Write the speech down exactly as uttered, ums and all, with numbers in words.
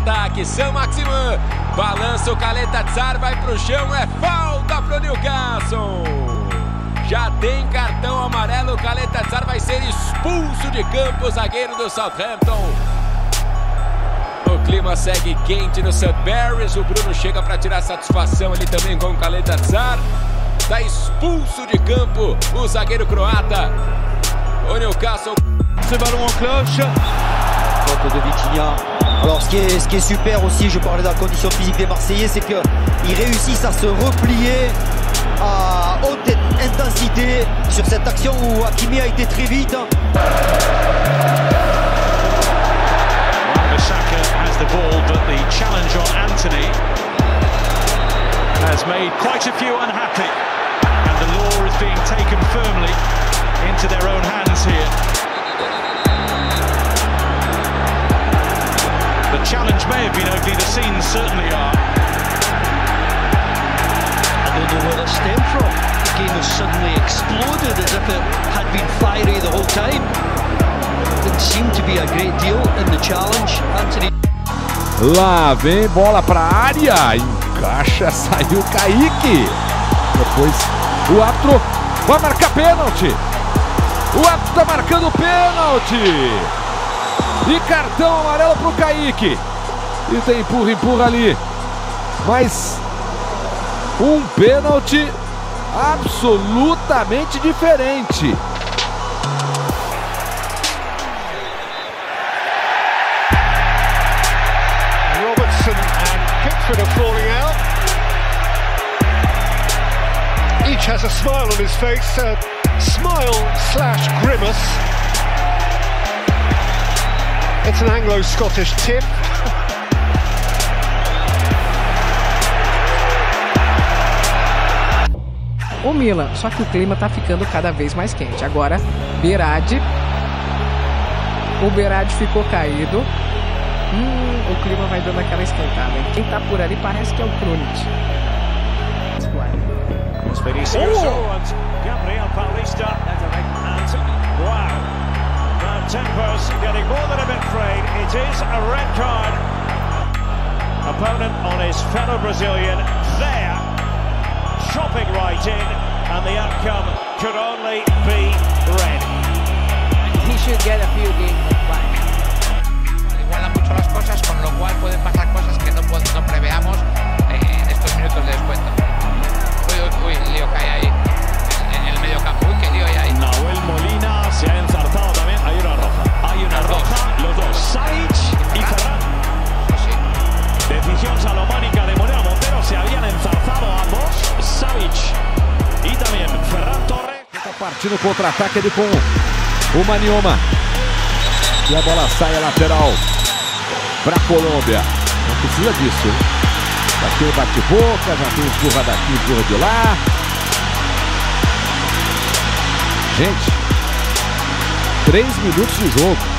contra-ataque. Saint-Maximin balança o Caleta-Tsar, vai pro chão, é falta pro Newcastle. Já tem cartão amarelo, o Caleta-Tsar vai ser expulso de campo, o zagueiro do Southampton. O clima segue quente no Sudbury, o Bruno chega para tirar satisfação ali também com o Caleta-Tsar. Está expulso de campo o zagueiro croata. O Newcastle. Ce ballon en cloche. Faute de Vitinha. Alors ce qui, est, ce qui est super aussi, je parlais de la condition physique des Marseillais, c'est qu'ils réussissent à se replier à haute intensité sur cette action où Hakimi a été très vite. Saka has the ball, but the challenge on Anthony has made quite a few unhappy, and the law is being taken firmly into their own hands here. The challenge may have been ugly, the scenes certainly are. I don't know where it stemmed from. The game has suddenly exploded as if it had been fiery the whole time. Didn't seem to be a great deal in the challenge. Anthony. Lá vem bola para a área, encaixa, saiu Kaique. Depois o árbitro vai marcar pênalti. O árbitro está marcando pênalti. E cartão amarelo para o Kaique. E tem empurra, empurra ali. Mas um pênalti absolutamente diferente. Robertson and Pickford are falling out. Each has a smile on his face, a smile slash grimace. It's an Anglo-Scottish tip. O Milan, só que o clima tá ficando cada vez mais quente. Agora, Berardi. O Berardi ficou caído. Hum, o clima vai dando aquela esquentada, hein? Quem tá por ali parece que é o Krunic. Vinícius and Gabriel Paulista. And wow, the tempo's getting more than a bit frayed. It is a red card. Opponent on his fellow Brazilian there, chopping right in, and the outcome could only be red. He should get a few games back. Igualan mucho las cosas, con lo cual pueden pasar cosas que no, no preveamos en estos minutos de descuento. Uy, uy, uy, lío que hay ahí en el medio campo. Uy, qué lío hay ahí. Nahuel Molina se ha enzarzado también. Hay una roja. Hay una los roja. Dos. Los dos. Savic y Ferran. Sí. Decisión salomónica de Moreno Montero. Se habían enzarzado ambos. Savic y también Ferran Torres. Está partindo contra-ataque ali com o Manioma. E a bola sai a lateral para a Colômbia. Não precisa disso, hein? Já tem bate-boca, já tem empurra daqui, empurra de lá. Gente, três minutos de jogo.